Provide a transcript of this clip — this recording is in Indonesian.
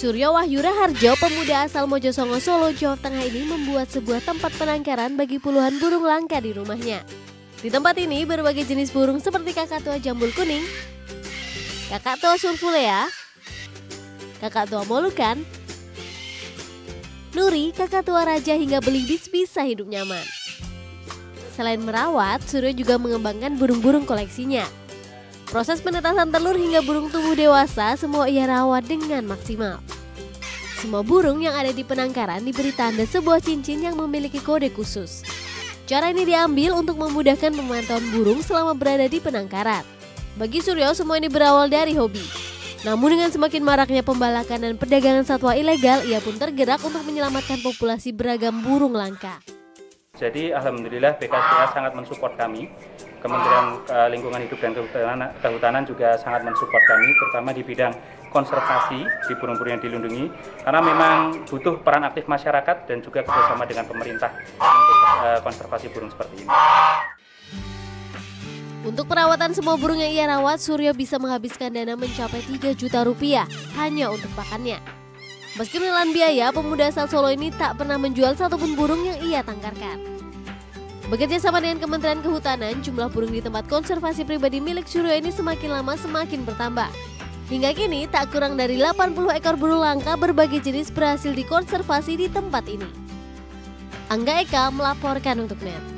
Suryo Wahyu Raharjo, pemuda asal Mojosongo, Solo, Jawa Tengah ini membuat sebuah tempat penangkaran bagi puluhan burung langka di rumahnya. Di tempat ini berbagai jenis burung seperti kakak tua jambul kuning, kakak tua surfulea, kakak tua molukan, nuri, kakak tua raja hingga belibis bisa hidup nyaman. Selain merawat, Suryo juga mengembangkan burung-burung koleksinya. Proses penetasan telur hingga burung tumbuh dewasa semua ia rawat dengan maksimal. Semua burung yang ada di penangkaran diberi tanda sebuah cincin yang memiliki kode khusus. Cara ini diambil untuk memudahkan pemantauan burung selama berada di penangkaran. Bagi Suryo, semua ini berawal dari hobi. Namun dengan semakin maraknya pembalakan dan perdagangan satwa ilegal, ia pun tergerak untuk menyelamatkan populasi beragam burung langka. Jadi alhamdulillah BKSDA sangat mensupport kami. Kementerian Lingkungan Hidup dan Kehutanan juga sangat mensupport kami, terutama di bidang konservasi di burung-burung yang dilindungi. Karena memang butuh peran aktif masyarakat dan juga kerjasama dengan pemerintah untuk konservasi burung seperti ini. Untuk perawatan semua burung yang ia rawat, Suryo bisa menghabiskan dana mencapai 3 juta rupiah hanya untuk pakannya. Meski menelan biaya, pemuda asal Solo ini tak pernah menjual satupun burung yang ia tangkarkan. Bekerja sama dengan Kementerian Kehutanan, jumlah burung di tempat konservasi pribadi milik Suryo ini semakin lama semakin bertambah. Hingga kini tak kurang dari 80 ekor burung langka berbagai jenis berhasil dikonservasi di tempat ini. Angga Eka melaporkan untuk NET.